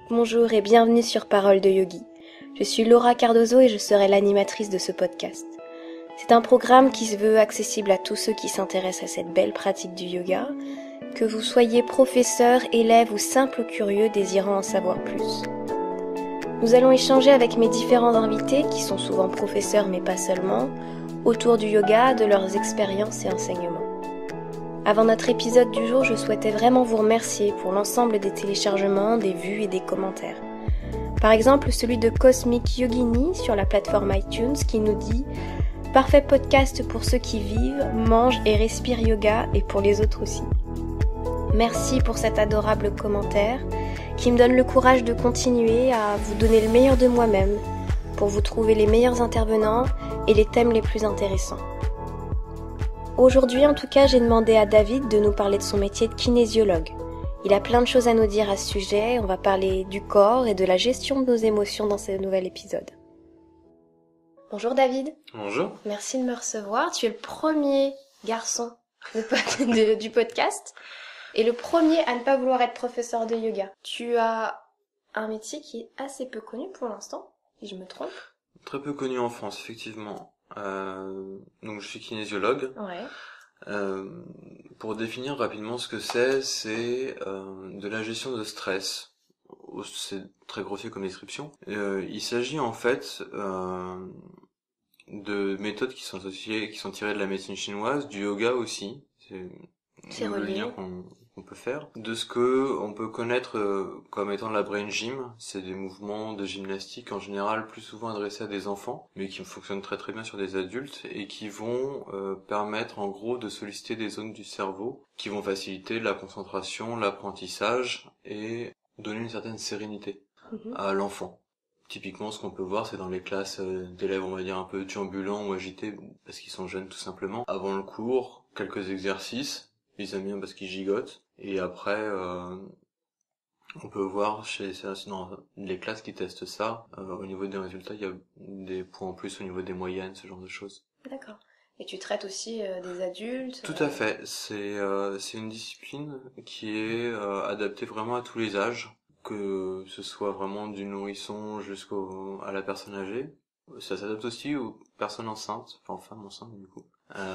Bonjour et bienvenue sur Parole de Yogi. Je suis Laura Cardozo et je serai l'animatrice de ce podcast. C'est un programme qui se veut accessible à tous ceux qui s'intéressent à cette belle pratique du yoga, que vous soyez professeur, élève ou simple curieux désirant en savoir plus. Nous allons échanger avec mes différents invités, qui sont souvent professeurs mais pas seulement, autour du yoga, de leurs expériences et enseignements. Avant notre épisode du jour, je souhaitais vraiment vous remercier pour l'ensemble des téléchargements, des vues et des commentaires. Par exemple, celui de Cosmic Yogini sur la plateforme iTunes qui nous dit « Parfait podcast pour ceux qui vivent, mangent et respirent yoga et pour les autres aussi ». Merci pour cet adorable commentaire qui me donne le courage de continuer à vous donner le meilleur de moi-même pour vous trouver les meilleurs intervenants et les thèmes les plus intéressants. Aujourd'hui, en tout cas, j'ai demandé à David de nous parler de son métier de kinésiologue. Il a plein de choses à nous dire à ce sujet. On va parler du corps et de la gestion de nos émotions dans ce nouvel épisode. Bonjour David. Bonjour. Merci de me recevoir. Tu es le premier garçon du podcast et le premier à ne pas vouloir être professeur de yoga. Tu as un métier qui est assez peu connu pour l'instant, si je me trompe. Très peu connu en France, effectivement. Donc je suis kinésiologue. Ouais. Pour définir rapidement ce que c'est de la gestion de stress. C'est très grossier comme description. Il s'agit en fait de méthodes qui sont associées, qui sont tirées de la médecine chinoise, du yoga aussi. C'est le lien qu'on peut faire. De ce que on peut connaître comme étant la brain gym, c'est des mouvements de gymnastique en général plus souvent adressés à des enfants, mais qui fonctionnent très très bien sur des adultes et qui vont permettre en gros de solliciter des zones du cerveau qui vont faciliter la concentration, l'apprentissage et donner une certaine sérénité à l'enfant. Typiquement, ce qu'on peut voir, c'est dans les classes d'élèves, on va dire, un peu turbulents ou agités, parce qu'ils sont jeunes tout simplement. Avant le cours, quelques exercices, ils aiment bien parce qu'ils gigotent. Et après, on peut voir dans les classes qui testent ça, au niveau des résultats, il y a des points en plus au niveau des moyennes, ce genre de choses. D'accord. Et tu traites aussi des adultes? Tout à fait. C'est une discipline qui est adaptée vraiment à tous les âges. Que ce soit vraiment du nourrisson à la personne âgée. Ça s'adapte aussi aux personnes enceintes, enfin aux femmes enceintes du coup.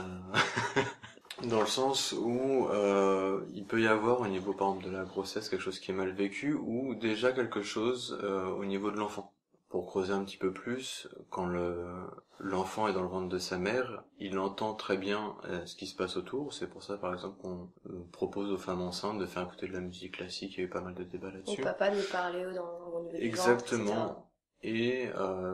Dans le sens où il peut y avoir au niveau par exemple de la grossesse quelque chose qui est mal vécu ou déjà quelque chose au niveau de l'enfant. Pour creuser un petit peu plus, quand l'enfant est dans le ventre de sa mère, il entend très bien ce qui se passe autour. C'est pour ça, par exemple, qu'on propose aux femmes enceintes de faire écouter de la musique classique. Il y a eu pas mal de débats là-dessus. Au papa de parler au niveau du Exactement. Et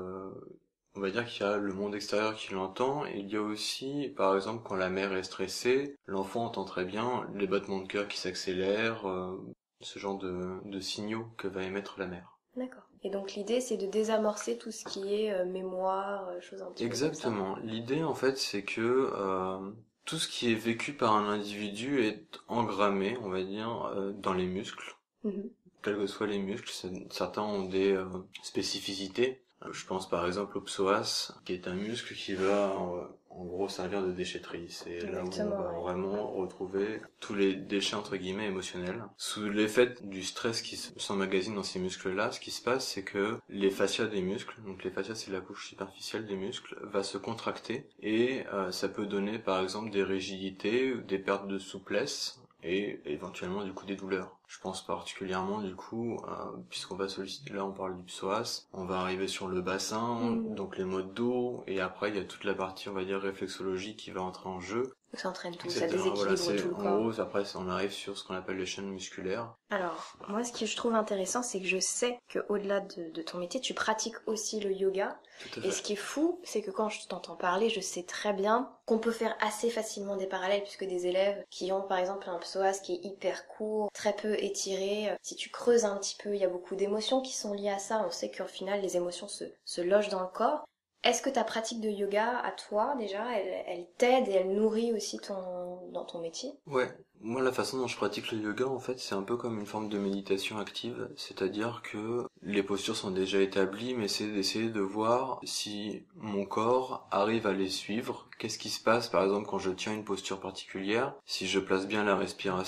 on va dire qu'il y a le monde extérieur qui l'entend. Et il y a aussi, par exemple, quand la mère est stressée, l'enfant entend très bien les battements de cœur qui s'accélèrent, ce genre de signaux que va émettre la mère. D'accord. Et donc l'idée c'est de désamorcer tout ce qui est mémoire, choses un petit peu comme ça. Exactement. L'idée en fait c'est que tout ce qui est vécu par un individu est engrammé, on va dire, dans les muscles. Quels que soient les muscles, certains ont des spécificités. Je pense par exemple au psoas, qui est un muscle qui va en gros servir de déchetterie. C'est là où on va vraiment retrouver tous les déchets entre guillemets émotionnels. Sous l'effet du stress qui s'emmagasine dans ces muscles-là, ce qui se passe, c'est que les fascias des muscles, donc les fascias c'est la couche superficielle des muscles, va se contracter et ça peut donner par exemple des rigidités, des pertes de souplesse et éventuellement du coup des douleurs. Je pense particulièrement du coup, puisqu'on va solliciter, là on parle du psoas, on va arriver sur le bassin, donc les maux de dos, et après il y a toute la partie on va dire réflexologie qui va entrer en jeu. Ça entraîne tout, etc. ça déséquilibre voilà, tout le corps. En gros, après on arrive sur ce qu'on appelle les chaînes musculaires. Alors, moi ce que je trouve intéressant, c'est que je sais qu'au-delà de ton métier, tu pratiques aussi le yoga. Tout à fait. Et ce qui est fou, c'est que quand je t'entends parler, je sais très bien qu'on peut faire assez facilement des parallèles, puisque des élèves qui ont par exemple un psoas qui est hyper court, très peu étiré, si tu creuses un petit peu, il y a beaucoup d'émotions qui sont liées à ça. On sait qu'au final, les émotions se logent dans le corps. Est-ce que ta pratique de yoga, à toi, déjà, elle t'aide et elle nourrit aussi dans ton métier? Ouais. Moi, la façon dont je pratique le yoga, en fait, c'est un peu comme une forme de méditation active. C'est-à-dire que les postures sont déjà établies, mais c'est d'essayer de voir si mon corps arrive à les suivre. Qu'est-ce qui se passe, par exemple, quand je tiens une posture particulière? Si je place bien la respiration,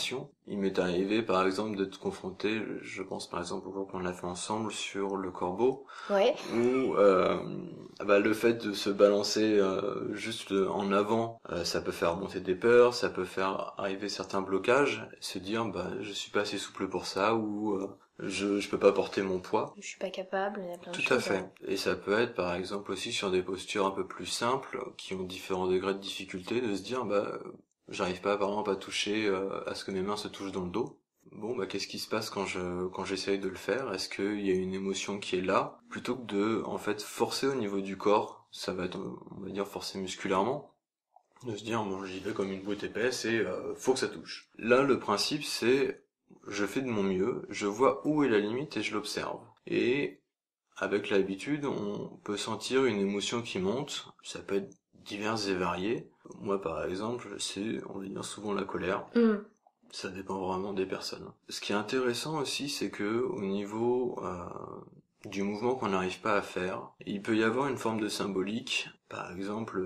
Il m'est arrivé, par exemple, d'être confronté, je pense par exemple au cours qu'on a fait ensemble sur le corbeau, ouais. où le fait de se balancer juste en avant, ça peut faire monter des peurs, ça peut faire arriver certains blocages, se dire je suis pas assez souple pour ça, ou je peux pas porter mon poids. Je suis pas capable, il y a plein de choses. Tout à fait. Et ça peut être par exemple aussi sur des postures un peu plus simples, qui ont différents degrés de difficulté, de se dire j'arrive pas par exemple à toucher à ce que mes mains se touchent dans le dos. Bon, qu'est-ce qui se passe quand j'essaye de le faire? Est-ce qu'il y a une émotion qui est là? Plutôt que de, en fait, forcer au niveau du corps, ça va être, on va dire, forcer musculairement, de se dire, j'y vais comme une brute épaisse et faut que ça touche. Là, le principe, c'est, je fais de mon mieux, je vois où est la limite et je l'observe. Et avec l'habitude, on peut sentir une émotion qui monte, ça peut être diverses et variées. Moi, par exemple, c'est, on va dire, souvent la colère. Ça dépend vraiment des personnes. Ce qui est intéressant aussi, c'est que au niveau du mouvement qu'on n'arrive pas à faire, il peut y avoir une forme de symbolique. Par exemple,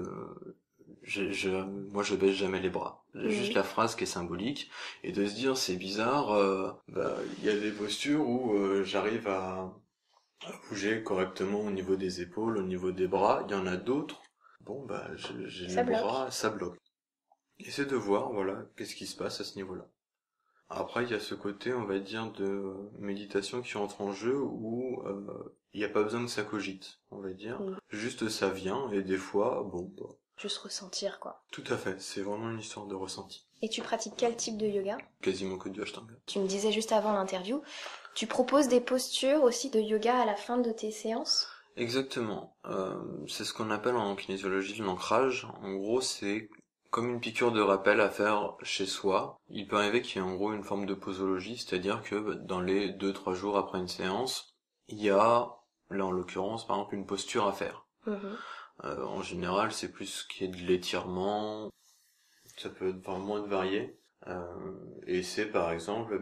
moi je baisse jamais les bras. Juste la phrase qui est symbolique, et de se dire c'est bizarre, il y a des postures où j'arrive à bouger correctement au niveau des épaules, au niveau des bras. Il y en a d'autres. J'ai les bras, ça bloque. Et c'est de voir, qu'est-ce qui se passe à ce niveau-là. Après, il y a ce côté, on va dire, de méditation qui entre en jeu où il n'y a pas besoin que ça cogite, on va dire. Juste ça vient, et des fois, juste ressentir, quoi. Tout à fait, c'est vraiment une histoire de ressenti. Et tu pratiques quel type de yoga? Quasiment que du Ashtanga. Tu me disais juste avant l'interview, tu proposes des postures aussi de yoga à la fin de tes séances? Exactement. C'est ce qu'on appelle en kinésiologie l'ancrage. En gros, c'est comme une piqûre de rappel à faire chez soi. Il peut arriver qu'il y ait en gros une forme de posologie, c'est-à-dire que dans les 2-3 jours après une séance, il y a, là en l'occurrence, par exemple, une posture à faire. En général, c'est plus ce qui est de l'étirement, ça peut être vraiment varié. Et c'est par exemple,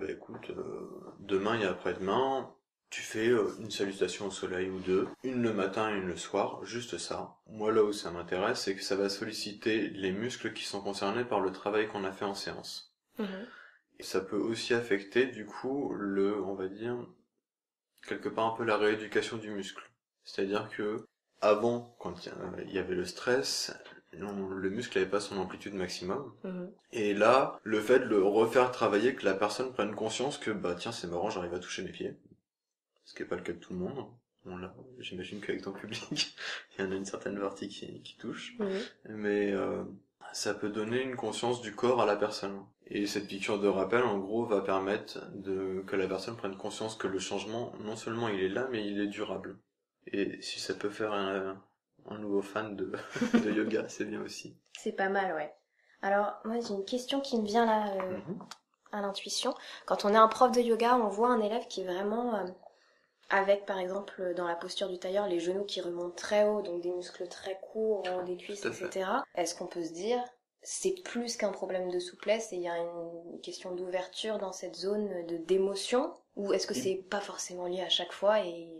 demain et après-demain, tu fais une salutation au soleil ou deux, une le matin et une le soir, juste ça. Moi, là où ça m'intéresse, c'est que ça va solliciter les muscles qui sont concernés par le travail qu'on a fait en séance. Et ça peut aussi affecter, du coup, on va dire, quelque part un peu la rééducation du muscle. C'est-à-dire que, avant, quand il y avait le stress, le muscle n'avait pas son amplitude maximum. Et là, le fait de le refaire travailler, que la personne prenne conscience que, tiens, c'est marrant, j'arrive à toucher mes pieds. Ce qui n'est pas le cas de tout le monde. J'imagine qu'avec ton public, il y en a une certaine partie qui touche. Mais ça peut donner une conscience du corps à la personne. Et cette piqûre de rappel, en gros, va permettre que la personne prenne conscience que le changement, non seulement il est là, mais il est durable. Et si ça peut faire un nouveau fan de yoga, c'est bien aussi. C'est pas mal, ouais. Alors, moi, j'ai une question qui me vient là, à l'intuition. Quand on est un prof de yoga, on voit un élève qui est vraiment... avec, par exemple, dans la posture du tailleur, les genoux qui remontent très haut, donc des muscles très courts, des cuisses, etc. Est-ce qu'on peut se dire, c'est plus qu'un problème de souplesse et il y a une question d'ouverture dans cette zone d'émotion? Ou est-ce que c'est pas forcément lié à chaque fois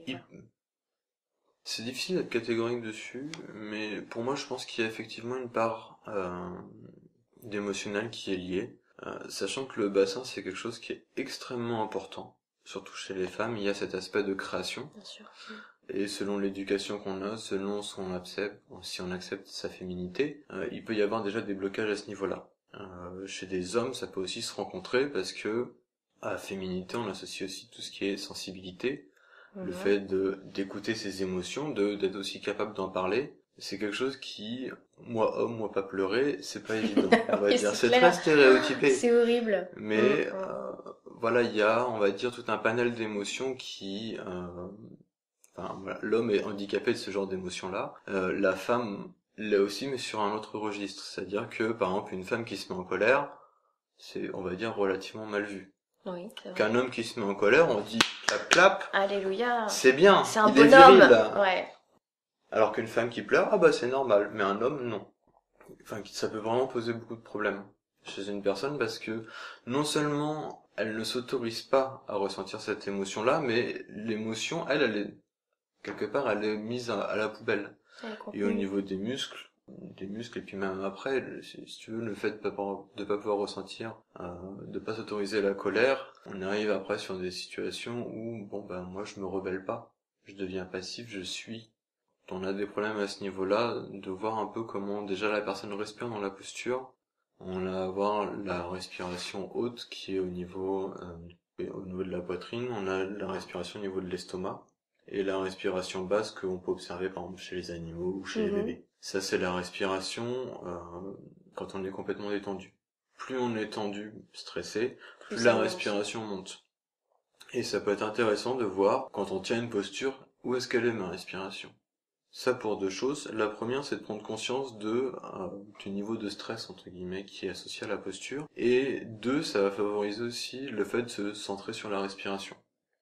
C'est difficile d'être catégorique dessus, mais pour moi, je pense qu'il y a effectivement une part d'émotionnel qui est liée. Sachant que le bassin, c'est quelque chose qui est extrêmement important. Surtout chez les femmes, il y a cet aspect de création. Bien sûr. Et selon l'éducation qu'on a, selon si on accepte sa féminité, il peut y avoir déjà des blocages à ce niveau-là. Chez des hommes, ça peut aussi se rencontrer parce que à féminité, on associe aussi tout ce qui est sensibilité, le fait d'écouter ses émotions, d'être aussi capable d'en parler. C'est quelque chose qui, moi homme, moi pas pleurer, c'est pas évident, on va dire. C'est très stéréotypé. C'est horrible. Mais il y a, on va dire, tout un panel d'émotions qui... l'homme est handicapé de ce genre d'émotions-là. La femme l'est aussi, mais sur un autre registre. C'est-à-dire que, par exemple, une femme qui se met en colère, c'est, on va dire, relativement mal vu. Oui, c'est vrai. Qu'un homme qui se met en colère, on dit clap clap. Alléluia. C'est bien. C'est un bonhomme. Ouais. Alors qu'une femme qui pleure, c'est normal. Mais un homme, non. Enfin, ça peut vraiment poser beaucoup de problèmes chez une personne parce que non seulement elle ne s'autorise pas à ressentir cette émotion-là, mais l'émotion, elle est quelque part, elle est mise à la poubelle. Et au niveau des muscles, des muscles, et puis même après, si tu veux, le fait de pas pouvoir ressentir, de pas s'autoriser la colère, on arrive après sur des situations où, bon ben moi je me rebelle pas, je deviens passif, je suis. On a des problèmes à ce niveau-là, de voir un peu comment déjà la personne respire dans la posture. On va avoir la respiration haute qui est au niveau de la poitrine, on a la respiration au niveau de l'estomac, et la respiration basse qu'on peut observer par exemple chez les animaux ou chez les bébés. Ça c'est la respiration quand on est complètement détendu. Plus on est tendu, stressé, plus la respiration monte. Et ça peut être intéressant de voir, quand on tient une posture, où est-ce qu'elle est ma respiration. Ça pour deux choses. La première, c'est de prendre conscience du niveau de stress, entre guillemets, qui est associé à la posture. Et deux, ça va favoriser aussi le fait de se centrer sur la respiration.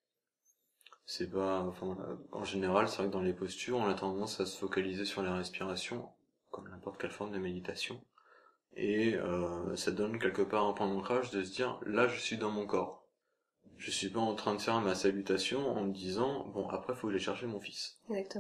En général, c'est vrai que dans les postures, on a tendance à se focaliser sur la respiration, comme n'importe quelle forme de méditation. Et ça donne quelque part un point d'ancrage de se dire, là, je suis dans mon corps. Je suis pas en train de faire ma salutation en me disant, bon, après, faut aller chercher mon fils.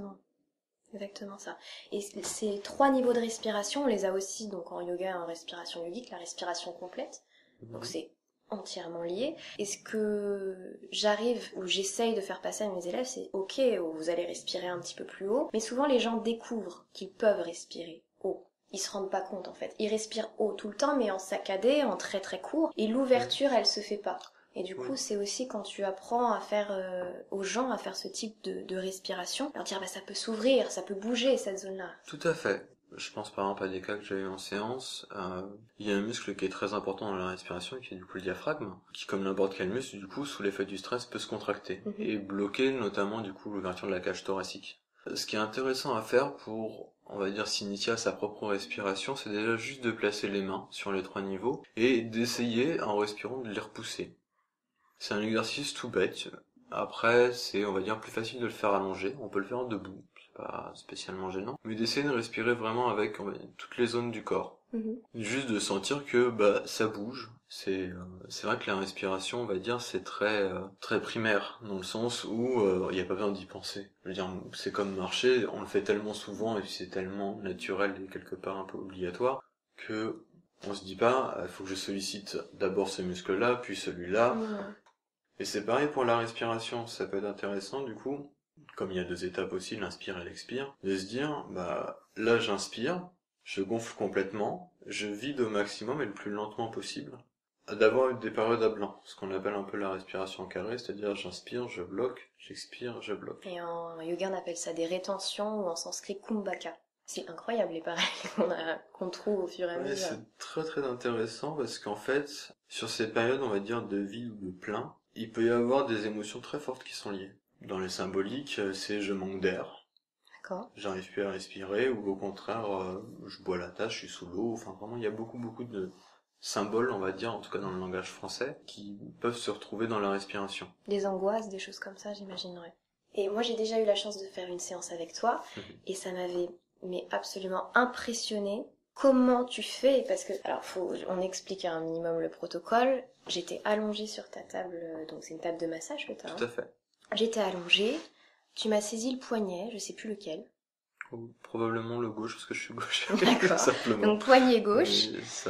Exactement ça. Et ces 3 niveaux de respiration, on les a aussi donc en yoga, en respiration yogique, la respiration complète. Donc c'est entièrement lié. Et ce que j'arrive ou j'essaye de faire passer à mes élèves, c'est ok, vous allez respirer un petit peu plus haut, mais souvent les gens découvrent qu'ils peuvent respirer haut. Ils se rendent pas compte en fait. Ils respirent haut tout le temps, mais en saccadé, en très très court, et l'ouverture, elle se fait pas. Et du coup, c'est aussi quand tu apprends à faire aux gens à faire ce type de respiration, leur dire ça peut s'ouvrir, ça peut bouger cette zone-là. Tout à fait. Je pense par exemple à des cas que j'ai eu en séance. Il y a un muscle qui est très important dans la respiration, qui est du coup le diaphragme, qui comme n'importe quel muscle, du coup, sous l'effet du stress, peut se contracter et bloquer notamment du coup l'ouverture de la cage thoracique. Ce qui est intéressant à faire pour, on va dire, s'initier à sa propre respiration, c'est déjà juste de placer les mains sur les 3 niveaux et d'essayer, en respirant, de les repousser. C'est un exercice tout bête. Après, c'est, on va dire, plus facile de le faire allongé. On peut le faire debout, c'est pas spécialement gênant. Mais d'essayer de respirer vraiment avec, on va dire, toutes les zones du corps. Juste de sentir que, ça bouge. C'est vrai que la respiration, on va dire, c'est très primaire, dans le sens où il n'y a pas besoin d'y penser. Je veux dire, c'est comme marcher, on le fait tellement souvent, et puis c'est tellement naturel et quelque part un peu obligatoire, que on se dit pas, il faut que je sollicite d'abord ce muscle-là, puis celui-là. Et c'est pareil pour la respiration, ça peut être intéressant du coup, comme il y a 2 étapes aussi, l'inspire et l'expire, de se dire, là j'inspire, je gonfle complètement, je vide au maximum et le plus lentement possible, d'avoir des périodes à blanc, ce qu'on appelle un peu la respiration carrée, c'est-à-dire j'inspire, je bloque, j'expire, je bloque. Et en yoga on appelle ça des rétentions, ou en sanskrit kumbhaka. C'est incroyable les pareils qu'on trouve au fur et à mesure. C'est très très intéressant parce qu'en fait, sur ces périodes, on va dire, de vide ou de plein, il peut y avoir des émotions très fortes qui sont liées. Dans les symboliques, c'est je manque d'air. D'accord. J'arrive plus à respirer, ou au contraire, je bois la tasse, je suis sous l'eau. Enfin, vraiment, il y a beaucoup de symboles, on va dire, en tout cas dans le langage français, qui peuvent se retrouver dans la respiration. Des angoisses, des choses comme ça, j'imaginerais. Et moi, j'ai déjà eu la chance de faire une séance avec toi, et ça m'avait absolument impressionné. Comment tu fais? Parce que, alors, on explique un minimum le protocole. J'étais allongée sur ta table, donc c'est une table de massage que tu as. Tout à fait. J'étais allongée, tu m'as saisi le poignet, je sais plus lequel. Probablement le gauche, parce que je suis gauche. D'accord. Simplement. Donc poignet gauche.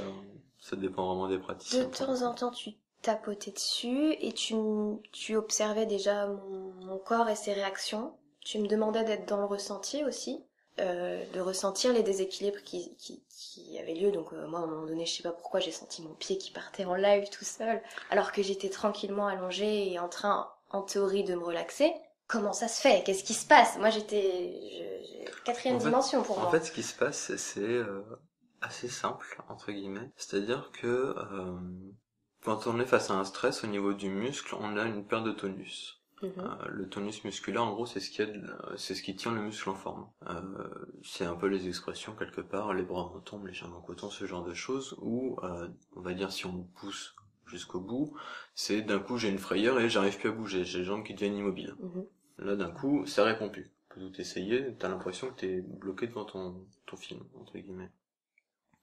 Ça dépend vraiment des praticiens. De temps en temps, tu tapotais dessus et tu observais déjà mon corps et ses réactions. Tu me demandais d'être dans le ressenti aussi. De ressentir les déséquilibres qui avaient lieu. Donc moi, à un moment donné, je sais pas pourquoi, j'ai senti mon pied qui partait en live tout seul, alors que j'étais tranquillement allongée et en train, en théorie, de me relaxer. Comment ça se fait? Qu'est-ce qui se passe? Moi, j'étais quatrième dimension pour moi. En fait, ce qui se passe, c'est assez simple, entre guillemets. C'est-à-dire que quand on est face à un stress au niveau du muscle, on a une perte de tonus. Le tonus musculaire, en gros, c'est ce qui tient le muscle en forme. C'est un peu les expressions quelque part, les bras me tombent, les jambes en coton, ce genre de choses, où on va dire si on pousse jusqu'au bout, c'est d'un coup j'ai une frayeur et j'arrive plus à bouger, j'ai les jambes qui deviennent immobiles. Là d'un coup, ça répond plus. Tu peux tout essayer, t'as l'impression que t'es bloqué devant ton film, entre guillemets.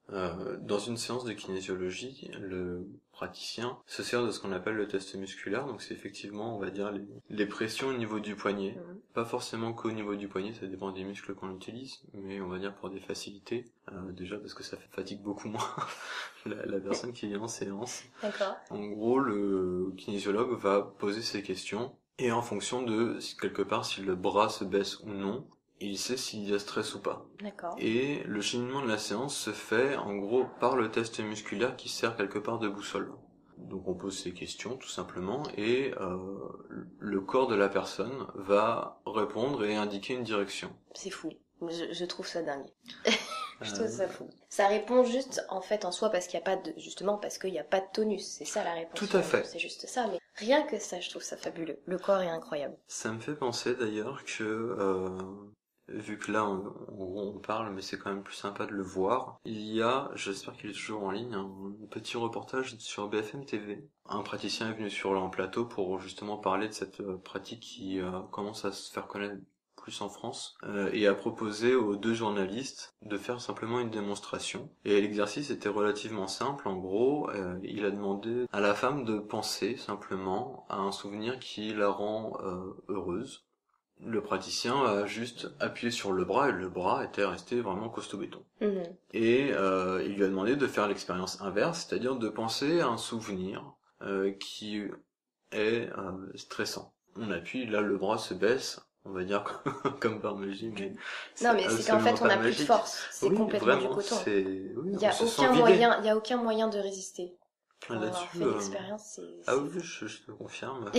Dans une séance de kinésiologie, le praticien se sert de ce qu'on appelle le test musculaire, donc c'est effectivement, on va dire, les pressions au niveau du poignet. Pas forcément qu'au niveau du poignet, ça dépend des muscles qu'on utilise, mais on va dire pour des facilités, déjà parce que ça fatigue beaucoup moins la personne qui vient en séance. D'accord. En gros, le kinésiologue va poser ses questions, et en fonction de, quelque part, si le bras se baisse ou non, il sait s'il y a stress ou pas. D'accord. Et le cheminement de la séance se fait en gros par le test musculaire qui sert quelque part de boussole. Donc on pose ces questions tout simplement et le corps de la personne va répondre et indiquer une direction. C'est fou. Je trouve ça dingue. Je trouve ça fou. Ça répond juste en fait en soi parce qu'il n'y a pas de, justement parce qu'il n'y a pas de tonus. C'est ça la réponse. Tout à fait. C'est juste ça. Mais rien que ça, je trouve ça fabuleux. Le corps est incroyable. Ça me fait penser d'ailleurs que vu que là on parle, mais c'est quand même plus sympa de le voir. Il y a, j'espère qu'il est toujours en ligne, un petit reportage sur BFM TV. Un praticien est venu sur un plateau pour justement parler de cette pratique qui commence à se faire connaître plus en France, et a proposé aux deux journalistes de faire simplement une démonstration. Et l'exercice était relativement simple. En gros, il a demandé à la femme de penser simplement à un souvenir qui la rend heureuse. Le praticien a juste appuyé sur le bras et le bras était resté vraiment costaud béton. Et il lui a demandé de faire l'expérience inverse, c'est-à-dire de penser à un souvenir qui est stressant. On appuie, là le bras se baisse, on va dire comme par magie, mais non mais c'est qu'en fait on n'a plus de force, c'est oui, complètement vraiment, du coton. Oui, il y a aucun moyen de résister. Pour avoir fait l'expérience, c'est... Ah oui, je te confirme.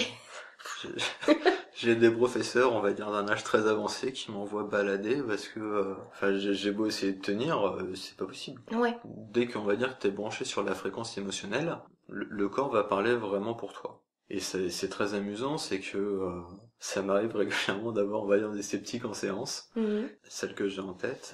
J'ai des professeurs, on va dire d'un âge très avancé, qui m'envoient balader parce que, j'ai beau essayer de tenir, c'est pas possible. Ouais. Dès qu'on va dire que t'es branché sur la fréquence émotionnelle, le corps va parler vraiment pour toi. Et c'est très amusant, c'est que ça m'arrive régulièrement d'avoir, on va dire, des sceptiques en séance. Celle que j'ai en tête,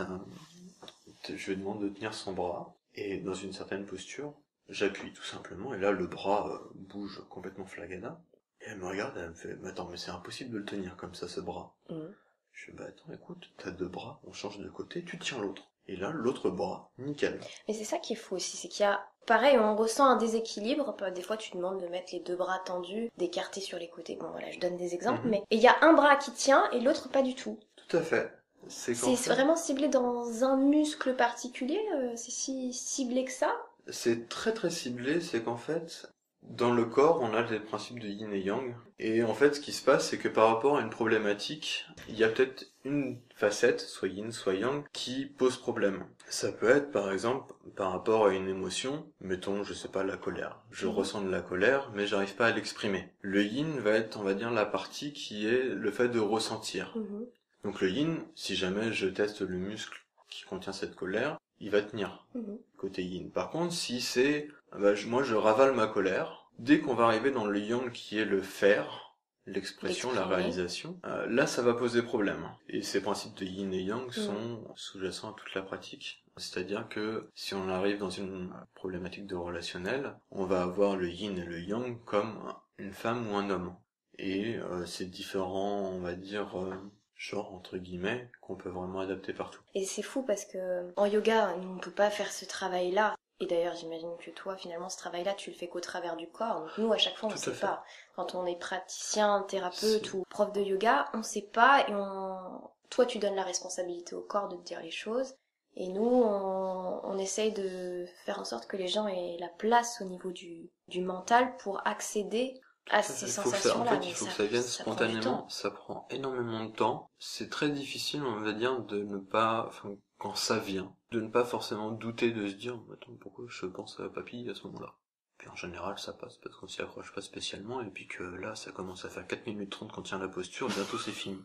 je lui demande de tenir son bras, et dans une certaine posture, j'appuie tout simplement, et là le bras bouge complètement flagada. Et elle me regarde, elle me fait, mais attends, mais c'est impossible de le tenir comme ça, ce bras. Je fais, bah attends, écoute, t'as deux bras, on change de côté, tu tiens l'autre. Et là, l'autre bras, nickel. Mais c'est ça qui est fou aussi, c'est qu'il y a, pareil, on ressent un déséquilibre. Des fois, tu demandes de mettre les deux bras tendus, d'écarter sur les côtés. Bon, voilà, je donne des exemples, mais il y a un bras qui tient et l'autre pas du tout. Tout à fait. C'est vraiment ciblé dans un muscle particulier, c'est si ciblé que ça? C'est très très ciblé, c'est qu'en fait, dans le corps, on a des principes de yin et yang. Et en fait, ce qui se passe, c'est que par rapport à une problématique, il y a peut-être une facette, soit yin, soit yang, qui pose problème. Ça peut être, par exemple, par rapport à une émotion, mettons, je sais pas, la colère. Je ressens de la colère, mais j'arrive pas à l'exprimer. Le yin va être, on va dire, la partie qui est le fait de ressentir. Donc le yin, si jamais je teste le muscle qui contient cette colère, il va tenir, côté yin. Par contre, si c'est, moi je ravale ma colère, dès qu'on va arriver dans le yang qui est le faire, l'expression, la réalisation, là ça va poser problème. Et ces principes de yin et yang sont sous-jacents à toute la pratique. C'est-à-dire que si on arrive dans une problématique de relationnel, on va avoir le yin et le yang comme une femme ou un homme. Et c'est différent, on va dire... genre entre guillemets qu'on peut vraiment adapter partout. Et c'est fou parce que en yoga, nous on peut pas faire ce travail-là. Et d'ailleurs, j'imagine que toi, finalement, ce travail-là, tu le fais qu'au travers du corps. Donc nous, à chaque fois, on sait pas. Quand on est praticien, thérapeute ou prof de yoga, on sait pas et toi, tu donnes la responsabilité au corps de te dire les choses. Et nous, on essaye de faire en sorte que les gens aient la place au niveau du mental pour accéder à ces sensations-là. Il faut que ça vienne spontanément, ça prend énormément de temps. C'est très difficile, on va dire, de ne pas, quand ça vient, de ne pas forcément douter, de se dire, attends, pourquoi je pense à papy à ce moment-là? Puis en général, ça passe parce qu'on s'y accroche pas spécialement, et puis que là, ça commence à faire 4 minutes 30 qu'on tient la posture, bientôt c'est fini.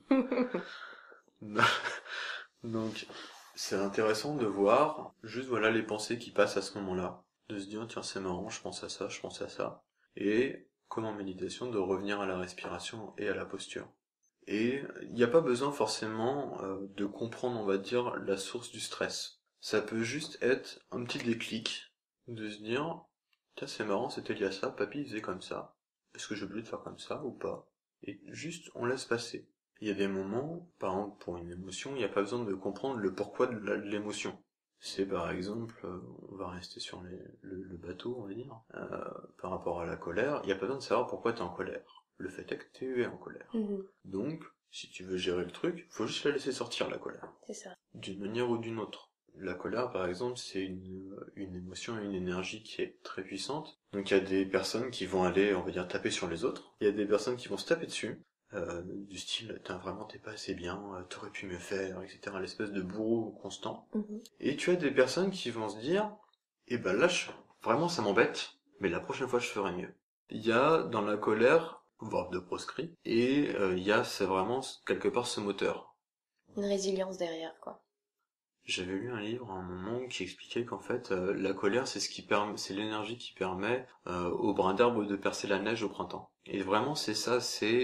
Donc, c'est intéressant de voir, juste voilà les pensées qui passent à ce moment-là. De se dire, tiens, c'est marrant, je pense à ça, je pense à ça. Et, comme en méditation, de revenir à la respiration et à la posture. Et il n'y a pas besoin forcément de comprendre, on va dire, la source du stress. Ça peut juste être un petit déclic, de se dire, tiens c'est marrant, c'était lié à ça, papy faisait comme ça, est-ce que j'ai oublié de faire comme ça ou pas? Et juste, on laisse passer. Il y a des moments, par exemple pour une émotion, il n'y a pas besoin de comprendre le pourquoi de l'émotion. C'est par exemple, on va rester sur le bateau, on va dire, par rapport à la colère, il n'y a pas besoin de savoir pourquoi t'es en colère. Le fait est que t'es en colère. Donc, si tu veux gérer le truc, faut juste la laisser sortir, la colère. C'est ça. D'une manière ou d'une autre. La colère, par exemple, c'est une émotion et une énergie qui est très puissante. Donc il y a des personnes qui vont aller, on va dire, taper sur les autres. Il y a des personnes qui vont se taper dessus. Du style, t'es pas assez bien, t'aurais pu mieux faire, etc. L'espèce de bourreau constant. Et tu as des personnes qui vont se dire, eh ben là, vraiment ça m'embête, mais la prochaine fois je ferai mieux. Il y a dans la colère, voire de proscrit, et c'est vraiment quelque part ce moteur. Une résilience derrière, quoi. J'avais lu un livre à un moment qui expliquait qu'en fait, la colère, c'est l'énergie qui permet au brin d'arbre de percer la neige au printemps. Et vraiment, c'est ça,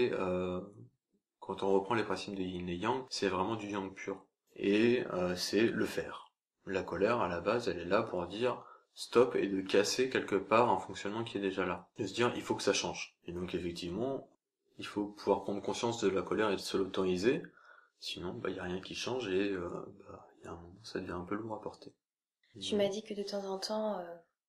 quand on reprend les principes de Yin et Yang, c'est vraiment du Yang pur. Et c'est le faire. La colère, à la base, elle est là pour dire stop et de casser quelque part un fonctionnement qui est déjà là. De se dire, il faut que ça change. Et donc, effectivement, il faut pouvoir prendre conscience de la colère et de se l'autoriser. Sinon, il y a rien qui change et il y a un moment, ça devient un peu lourd à porter. Tu m'as dit que de temps en temps,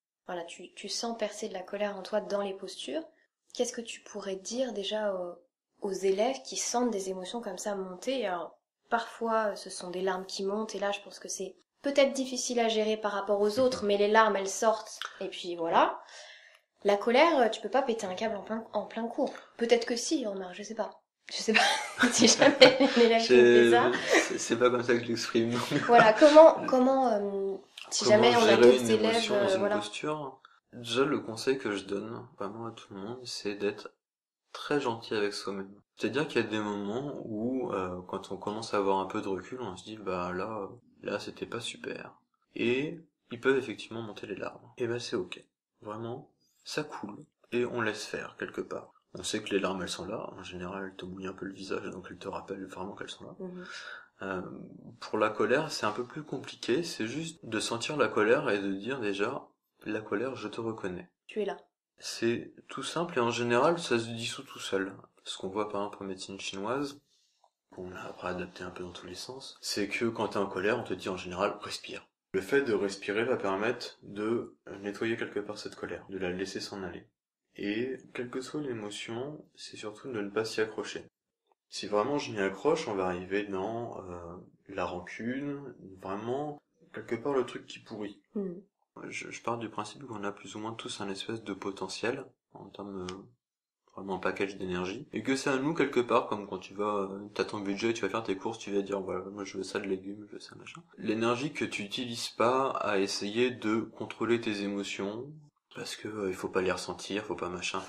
tu sens percer de la colère en toi dans les postures. Qu'est-ce que tu pourrais dire déjà aux élèves qui sentent des émotions comme ça monter? Alors, parfois, ce sont des larmes qui montent, et là, je pense que c'est peut-être difficile à gérer par rapport aux autres, mais les larmes, elles sortent, et puis voilà. La colère, tu peux pas péter un câble en plein cours. Peut-être que si, remarque, je sais pas. Je sais pas si jamais un élève qui me fait ça. C'est pas comme ça que je l'exprime. Voilà, comment si jamais on a d'autres élèves, dans une posture, déjà le conseil que je donne vraiment à tout le monde, c'est d'être très gentil avec soi-même. C'est-à-dire qu'il y a des moments où, quand on commence à avoir un peu de recul, on se dit là c'était pas super. Et ils peuvent effectivement monter les larmes. Et c'est ok. Vraiment, ça coule. Et on laisse faire quelque part. On sait que les larmes elles sont là, en général elles te mouillent un peu le visage, donc elles te rappellent vraiment qu'elles sont là. Pour la colère, c'est un peu plus compliqué, c'est juste de sentir la colère et de dire déjà, la colère, je te reconnais. Tu es là. C'est tout simple et en général, ça se dissout tout seul. Ce qu'on voit par exemple en médecine chinoise, qu'on a après adapté un peu dans tous les sens, c'est que quand t'es en colère, on te dit en général, respire. Le fait de respirer va permettre de nettoyer quelque part cette colère, de la laisser s'en aller. Et quelle que soit l'émotion, c'est surtout de ne pas s'y accrocher. Si vraiment je m'y accroche, on va arriver dans la rancune, vraiment quelque part le truc qui pourrit. Je pars du principe qu'on a plus ou moins tous un espèce de potentiel en termes vraiment un package d'énergie, et que c'est à nous quelque part, comme quand tu vas, t'as ton budget, tu vas faire tes courses, tu vas dire voilà, moi je veux ça de légumes, je veux ça machin. L'énergie que tu utilises pas à essayer de contrôler tes émotions, parce que il faut pas les ressentir, faut pas machin,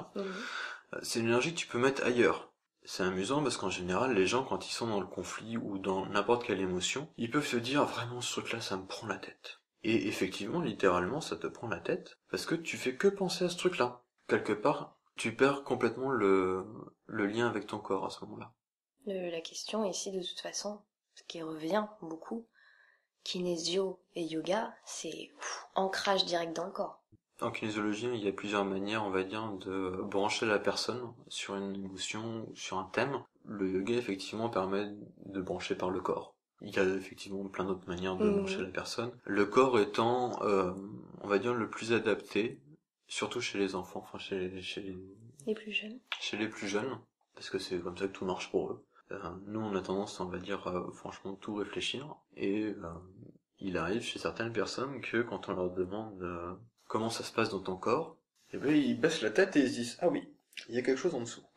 c'est l'énergie que tu peux mettre ailleurs. C'est amusant parce qu'en général, les gens, quand ils sont dans le conflit ou dans n'importe quelle émotion, ils peuvent se dire vraiment ce truc-là, ça me prend la tête. Et effectivement, littéralement, ça te prend la tête parce que tu fais que penser à ce truc-là. Quelque part, tu perds complètement le lien avec ton corps à ce moment-là. La question ici, de toute façon, ce qui revient beaucoup, kinésio et yoga, c'est ancrage direct dans le corps. En kinésiologie, il y a plusieurs manières, on va dire, de brancher la personne sur une émotion, sur un thème. Le yoga, effectivement, permet de brancher par le corps. Il y a effectivement plein d'autres manières de brancher la personne. Le corps étant, on va dire, le plus adapté, surtout chez les enfants, enfin chez les plus jeunes. Chez les plus jeunes, parce que c'est comme ça que tout marche pour eux. Nous, on a tendance, on va dire, franchement, tout réfléchir. Et il arrive chez certaines personnes que quand on leur demande comment ça se passe dans ton corps, et ils baissent la tête et ils se disent ah oui, il y a quelque chose en dessous.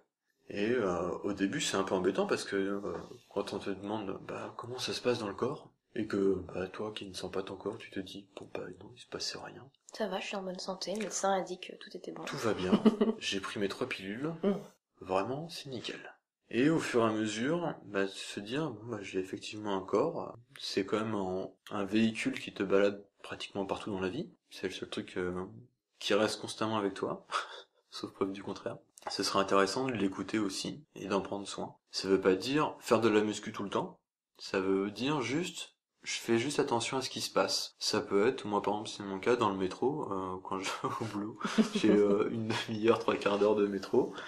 Et au début c'est un peu embêtant parce que quand on te demande comment ça se passe dans le corps, et que toi qui ne sens pas ton corps, tu te dis non, il se passe rien. Ça va, je suis en bonne santé, le médecin a dit que tout était bon. Tout va bien, j'ai pris mes 3 pilules, vraiment c'est nickel. Et au fur et à mesure, se dire j'ai effectivement un corps, c'est quand même un véhicule qui te balade pratiquement partout dans la vie, c'est le seul truc qui reste constamment avec toi, sauf preuve du contraire. Ce serait intéressant de l'écouter aussi, et d'en prendre soin. Ça veut pas dire faire de la muscu tout le temps, ça veut dire juste, je fais juste attention à ce qui se passe. Ça peut être, moi par exemple c'est mon cas, dans le métro, quand je vais au boulot, j'ai une demi-heure, 3/4 d'heure de métro,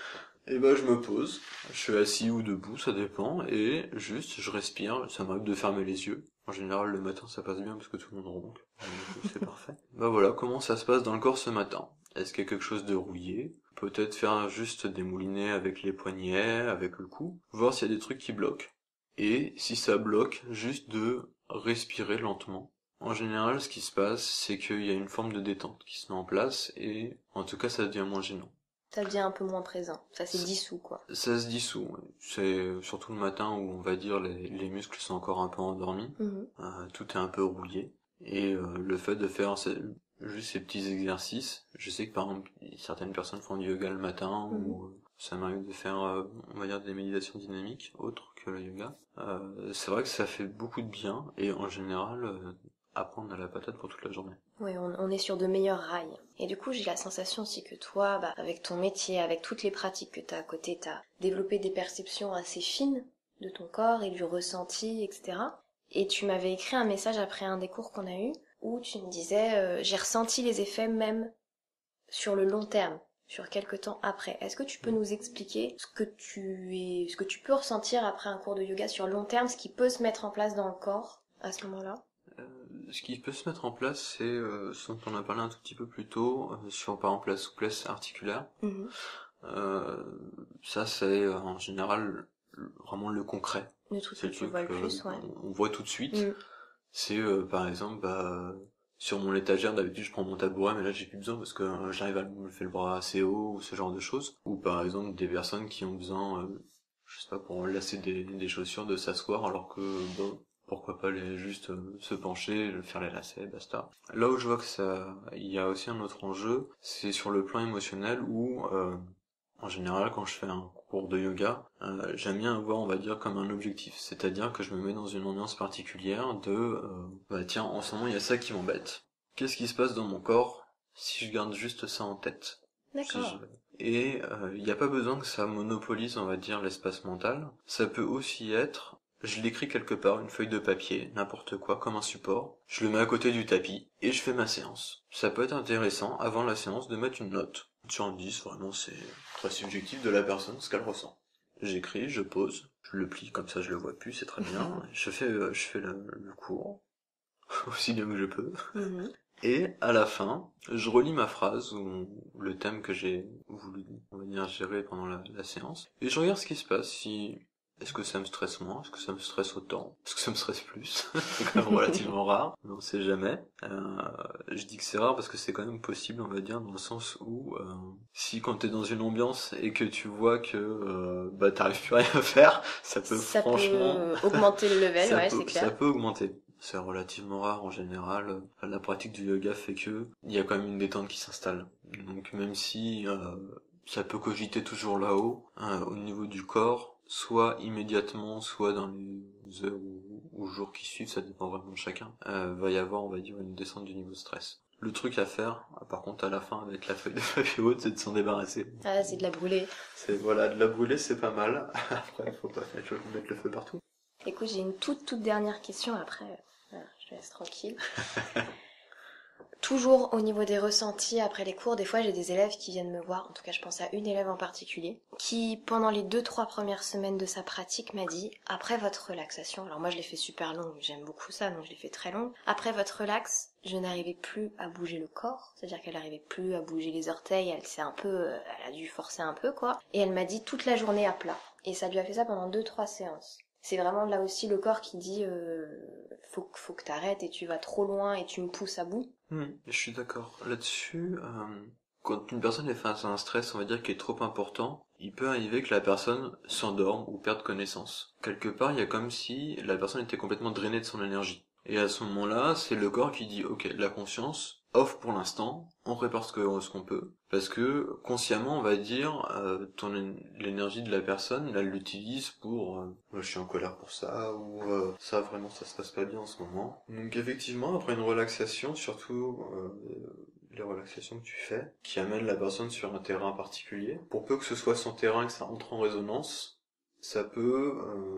Et bah je me pose, je suis assis ou debout, ça dépend, et juste je respire, ça m'arrive de fermer les yeux. En général le matin ça passe bien parce que tout le monde ronque, donc c'est parfait. Bah voilà, comment ça se passe dans le corps ce matin? Est-ce qu'il y a quelque chose de rouillé? Peut-être faire juste des moulinets avec les poignets, avec le cou, voir s'il y a des trucs qui bloquent. Et si ça bloque, juste de respirer lentement. En général, ce qui se passe, c'est qu'il y a une forme de détente qui se met en place, et en tout cas ça devient moins gênant. Ça devient un peu moins présent, ça s'est dissous quoi. Ça se dissout, ouais. C'est surtout le matin où on va dire les muscles sont encore un peu endormis, tout est un peu rouillé, et le fait de faire juste ces petits exercices, je sais que par exemple certaines personnes font du yoga le matin, ou ça m'arrive de faire, on va dire des méditations dynamiques, autres que le yoga. C'est vrai que ça fait beaucoup de bien, et en général, apprendre à la patate pour toute la journée. Oui, on est sur de meilleurs rails. Et du coup, j'ai la sensation aussi que toi, avec ton métier, avec toutes les pratiques que tu as à côté, tu as développé des perceptions assez fines de ton corps et du ressenti, etc. Et tu m'avais écrit un message après un des cours qu'on a eu où tu me disais j'ai ressenti les effets même sur le long terme, sur quelques temps après. Est-ce que tu peux nous expliquer ce que tu peux ressentir après un cours de yoga sur le long terme, ce qui peut se mettre en place dans le corps à ce moment-là? Ce qui peut se mettre en place, c'est ce dont on a parlé un tout petit peu plus tôt, sur par exemple la souplesse articulaire. Ça c'est en général vraiment le concret. Le truc que tu vois le plus, ouais. On voit tout de suite. C'est par exemple, sur mon étagère, d'habitude je prends mon tabouret, mais là j'ai plus besoin parce que j'arrive à me lever le bras assez haut, ou ce genre de choses. Ou par exemple des personnes qui ont besoin, je sais pas, pour lasser des chaussures, de s'asseoir, alors que bon, pourquoi pas juste se pencher, faire les lacets, basta. Là où je vois que il y a aussi un autre enjeu, c'est sur le plan émotionnel où en général, quand je fais un cours de yoga, j'aime bien avoir, on va dire, comme un objectif. C'est-à-dire que je me mets dans une ambiance particulière de, tiens, en ce moment, il y a ça qui m'embête. Qu'est-ce qui se passe dans mon corps si je garde juste ça en tête? D'accord. Et il n'y a pas besoin que ça monopolise, on va dire, l'espace mental. Ça peut aussi être, je l'écris quelque part, une feuille de papier, n'importe quoi, comme un support. Je le mets à côté du tapis et je fais ma séance. Ça peut être intéressant, avant la séance, de mettre une note. Sur un 10, vraiment, c'est très subjectif de la personne, ce qu'elle ressent. J'écris, je pose, je le plie comme ça, je le vois plus, c'est très bien. Je fais le cours, aussi bien que je peux. Et à la fin, je relis ma phrase ou le thème que j'ai voulu, on va dire, gérer pendant la séance. Et je regarde ce qui se passe, si est-ce que ça me stresse moins, est-ce que ça me stresse autant, est-ce que ça me stresse plus. C'est quand même relativement rare, mais on sait jamais. Je dis que c'est rare parce que c'est quand même possible, on va dire, dans le sens où si quand t'es dans une ambiance et que tu vois que t'arrives plus à rien faire, ça peut franchement augmenter le level, ouais, c'est clair. Ça peut augmenter. C'est relativement rare en général. La pratique du yoga fait que il y a quand même une détente qui s'installe. Donc même si ça peut cogiter toujours là-haut, au niveau du corps, soit immédiatement, soit dans les heures ou jours qui suivent, ça dépend vraiment de chacun, va y avoir, on va dire, une descente du niveau de stress. Le truc à faire, par contre à la fin avec la feuille de papier haute, c'est de s'en débarrasser. Ah, c'est de la brûler. De la brûler, c'est pas mal. Après, faut pas mettre le feu partout. Écoute, j'ai une toute dernière question, après, je te laisse tranquille. Toujours au niveau des ressentis après les cours, des fois j'ai des élèves qui viennent me voir, en tout cas je pense à une élève en particulier, qui pendant les 2-3 premières semaines de sa pratique m'a dit, après votre relaxation, alors moi je l'ai fait super longue, j'aime beaucoup ça, donc je l'ai fait très longue, après votre relax, je n'arrivais plus à bouger le corps, c'est-à-dire qu'elle n'arrivait plus à bouger les orteils, elle a dû forcer un peu quoi, et elle m'a dit toute la journée à plat, et ça lui a fait ça pendant 2-3 séances. C'est vraiment là aussi le corps qui dit faut que t'arrêtes et tu vas trop loin et tu me pousses à bout. Je suis d'accord. Là-dessus, quand une personne est face à un stress, on va dire, qui est trop important, il peut arriver que la personne s'endorme ou perde connaissance. Quelque part, il y a comme si la personne était complètement drainée de son énergie. Et à ce moment-là, c'est le corps qui dit, ok, la conscience, off pour l'instant, on prépare ce qu'on peut. Parce que, consciemment, on va dire, l'énergie de la personne, elle l'utilise pour, je suis en colère pour ça, ou ça vraiment, ça se passe pas bien en ce moment. Donc effectivement, après une relaxation, surtout les relaxations que tu fais, qui amènent la personne sur un terrain particulier, pour peu que ce soit son terrain et que ça entre en résonance, ça peut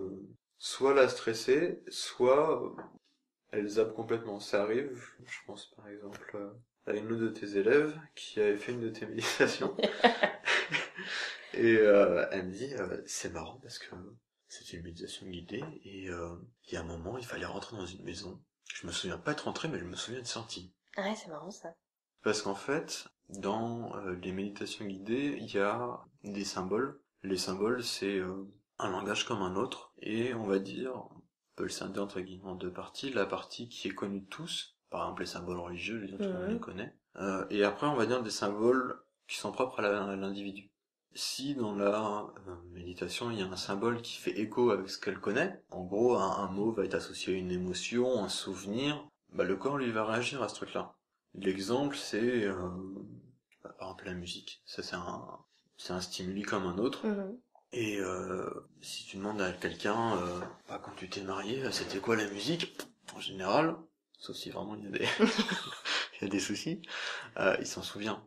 soit la stresser, soit elle zappe complètement. Ça arrive, je pense par exemple à une de tes élèves qui avait fait une de tes méditations Et elle me dit, c'est marrant parce que c'était une méditation guidée et il y a un moment, il fallait rentrer dans une maison. Je me souviens pas être rentré, mais je me souviens être sorti. Ah ouais, c'est marrant ça. Parce qu'en fait, dans les méditations guidées, il y a des symboles. Les symboles, c'est un langage comme un autre, et on va dire, on peut le scinder entre guillemets en deux parties. La partie qui est connue de tous, par exemple les symboles religieux, les autres on les connaît. Et après, on va dire des symboles qui sont propres à l'individu. Si dans la méditation, il y a un symbole qui fait écho avec ce qu'elle connaît, en gros, un mot va être associé à une émotion, un souvenir, bah le corps lui va réagir à ce truc-là. L'exemple, c'est par exemple la musique. Ça, c'est un stimuli comme un autre. Et si tu demandes à quelqu'un, quand tu t'es marié, c'était quoi la musique? En général, sauf si vraiment il y a des, il y a des soucis, il s'en souvient.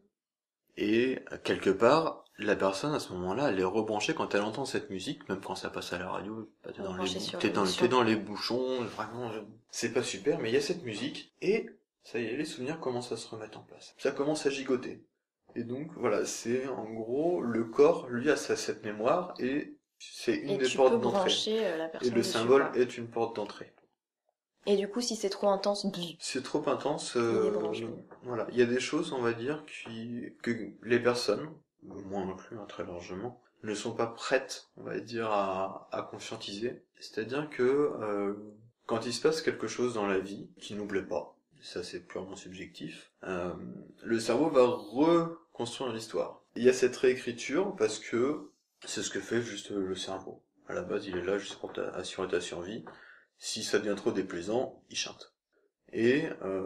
Et quelque part, la personne à ce moment-là, elle est rebranchée quand elle entend cette musique, même quand ça passe à la radio, t'es dans les bouchons, vraiment, c'est pas super, mais il y a cette musique, et ça y est, les souvenirs commencent à se remettre en place. Ça commence à gigoter. Et donc, voilà, c'est en gros, le corps, lui, a cette mémoire, et c'est une des portes d'entrée. Et le symbole est une porte d'entrée. Et du coup, si c'est trop intense, c'est trop intense, voilà. Il y a des choses, on va dire, que les personnes, moi inclus, très largement, ne sont pas prêtes, on va dire, à conscientiser. C'est-à-dire que, quand il se passe quelque chose dans la vie qui nous plaît pas, ça c'est purement subjectif, le cerveau va reconstruire l'histoire. Il y a cette réécriture parce que c'est ce que fait juste le cerveau. À la base, il est là juste pour assurer ta survie. Si ça devient trop déplaisant, il chante. Et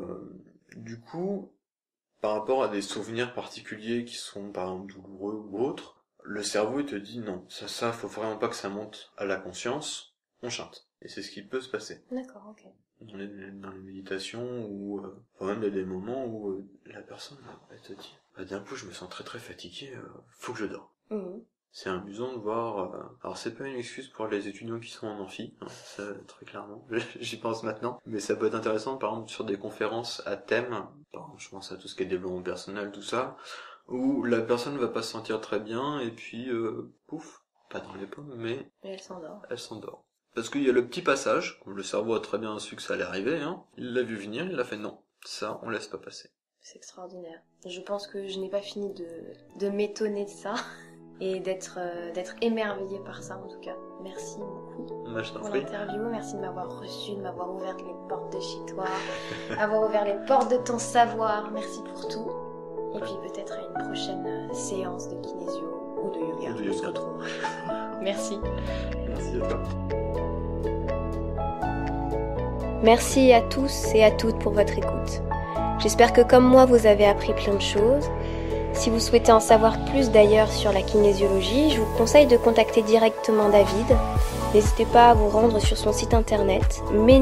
du coup, par rapport à des souvenirs particuliers qui sont par exemple douloureux ou autres, le cerveau il te dit non, ça faut vraiment pas que ça monte à la conscience, on chante. Et c'est ce qui peut se passer. D'accord, ok. Dans les méditations ou même il y a des moments où la personne elle te dit d'un coup je me sens très très fatigué, faut que je dors. C'est amusant de voir, alors c'est pas une excuse pour les étudiants qui sont en amphi, hein, ça, très clairement, j'y pense maintenant, mais ça peut être intéressant par exemple sur des conférences à thème, par exemple, je pense à tout ce qui est développement personnel, tout ça, où la personne va pas se sentir très bien et puis pouf, pas dans les pommes, mais elle s'endort. Elle s'endort. Parce qu'il y a le petit passage, le cerveau a très bien su que ça allait arriver, hein, il l'a vu venir, il l'a fait non, ça on laisse pas passer. C'est extraordinaire. Je pense que je n'ai pas fini de m'étonner de ça. Et d'être émerveillée par ça en tout cas. Merci beaucoup pour l'interview, merci de m'avoir reçu, de m'avoir ouvert les portes de chez toi, avoir ouvert les portes de ton savoir, merci pour tout. Et puis peut-être à une prochaine séance de kinésio ou de yoga, on se retrouve. Merci. Merci à toi. Merci à tous et à toutes pour votre écoute. J'espère que comme moi vous avez appris plein de choses. Si vous souhaitez en savoir plus d'ailleurs sur la kinésiologie, je vous conseille de contacter directement David. N'hésitez pas à vous rendre sur son site internet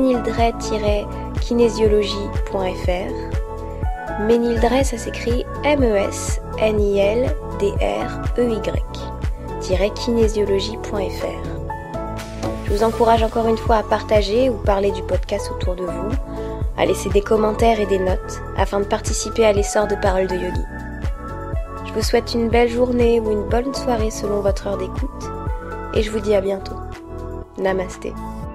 menildray-kinésiologie.fr. Menildray, ça s'écrit MESNILDREY-kinésiologie.fr. Je vous encourage encore une fois à partager ou parler du podcast autour de vous, à laisser des commentaires et des notes afin de participer à l'essor de Paroles de Yogi. Je vous souhaite une belle journée ou une bonne soirée selon votre heure d'écoute et je vous dis à bientôt. Namasté.